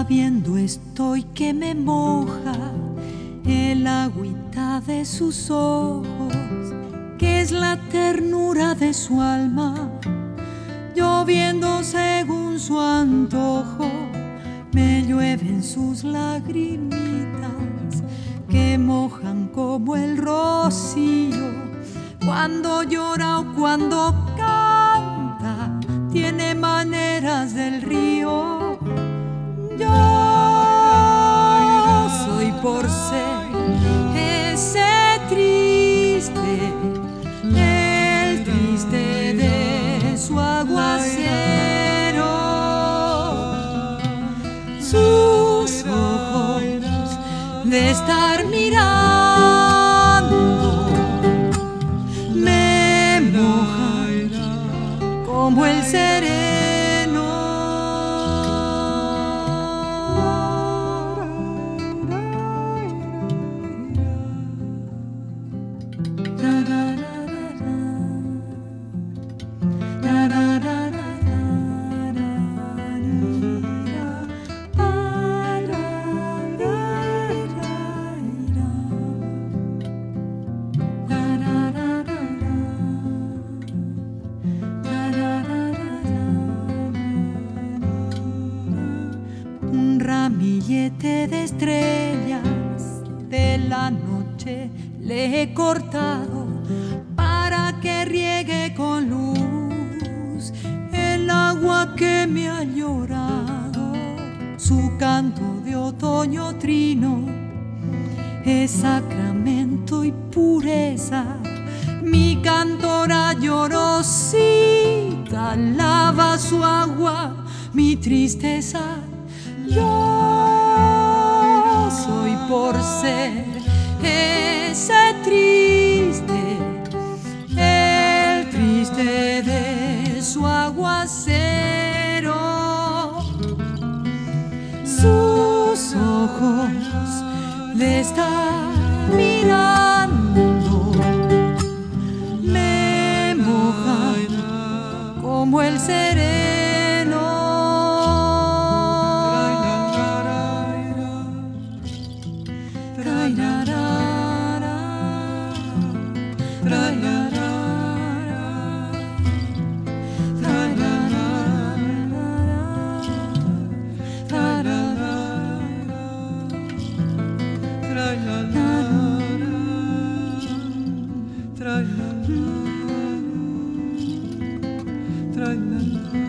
Sabiendo estoy que me moja el agüita de sus ojos, que es la ternura de su alma, lloviendo según su antojo. Me llueven sus lagrimitas que mojan como el rocío. Cuando llora o cuando canta, tiene maneras del río. Yo soy por ser ese triste, el triste de su aguacero. Sus ojos de estar mirando me mojan como el sereno. Un ramillete de estrellas de la noche le he cortado para que riegue con luz el agua que me ha llorado. Su canto de otoño trino es sacramento y pureza. Mi cantora llorosita lava su agua mi tristeza. Yo soy por ser ese triste, el triste de su aguacero. Sus ojos de estar mirando me mojan como el sereno. Tra la la